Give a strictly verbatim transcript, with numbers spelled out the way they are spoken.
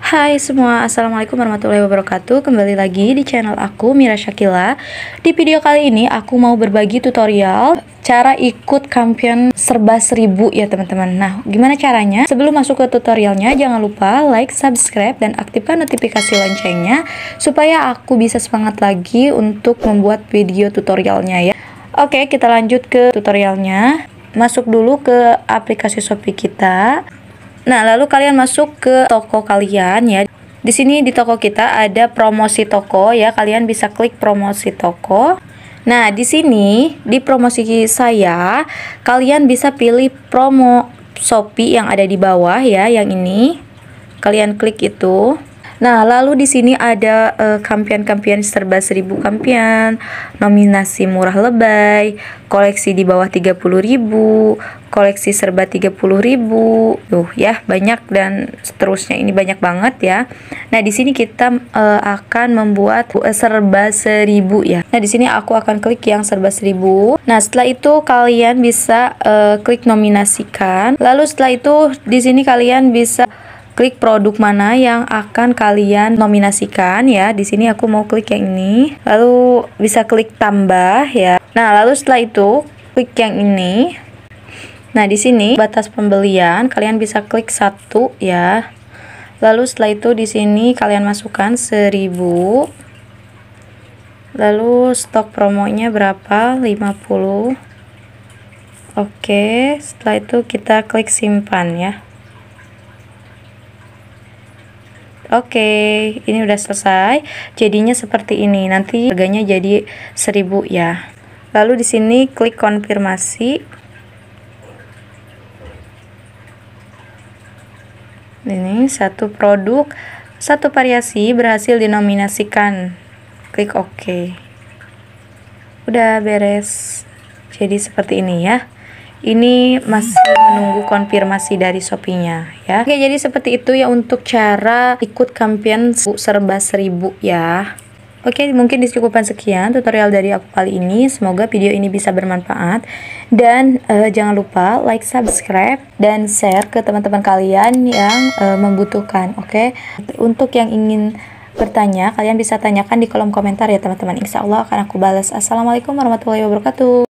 Hai semua, assalamualaikum warahmatullahi wabarakatuh. Kembali lagi di channel aku, Mira Shakila. Di video kali ini aku mau berbagi tutorial cara ikut kampion serba seribu ya teman-teman. Nah, gimana caranya? Sebelum masuk ke tutorialnya, jangan lupa like, subscribe, dan aktifkan notifikasi loncengnya supaya aku bisa semangat lagi untuk membuat video tutorialnya ya. Oke, kita lanjut ke tutorialnya. Masuk dulu ke aplikasi Shopee kita. Nah, lalu kalian masuk ke toko kalian ya. Di sini di toko kita ada promosi toko ya. Kalian bisa klik promosi toko. Nah, di sini di promosi saya, kalian bisa pilih promo Shopee yang ada di bawah ya, yang ini. Kalian klik itu. Nah, lalu di sini ada uh, kampion-kampion serba seribu kampion, nominasi murah lebay, koleksi di bawah tiga puluh ribu, koleksi serba tiga puluh ribu. Tuh ya, banyak dan seterusnya, ini banyak banget ya. Nah, di sini kita uh, akan membuat uh, serba seribu ya. Nah, di sini aku akan klik yang serba seribu. Nah, setelah itu kalian bisa uh, klik nominasikan. Lalu setelah itu di sini kalian bisa klik produk mana yang akan kalian nominasikan ya. Di sini aku mau klik yang ini. Lalu bisa klik tambah ya. Nah, lalu setelah itu klik yang ini. Nah, di sini batas pembelian kalian bisa klik satu ya. Lalu setelah itu di sini kalian masukkan seribu. Lalu stok promonya berapa? lima puluh. Oke, setelah itu kita klik simpan ya. Oke, ini udah selesai. Jadinya seperti ini. Nanti harganya jadi seribu ya. Lalu di sini klik konfirmasi. Ini satu produk, satu variasi berhasil dinominasikan. Klik OK. Udah beres. Jadi seperti ini ya. Ini masih menunggu konfirmasi dari Shopee-nya ya. Oke, jadi seperti itu ya untuk cara ikut kampion serba seribu ya. Oke, mungkin discukupkan sekian tutorial dari aku kali ini. Semoga video ini bisa bermanfaat. Dan uh, jangan lupa like, subscribe, dan share ke teman-teman kalian yang uh, membutuhkan. Oke, untuk yang ingin bertanya, kalian bisa tanyakan di kolom komentar ya teman-teman. Insya Allah akan aku balas. Assalamualaikum warahmatullahi wabarakatuh.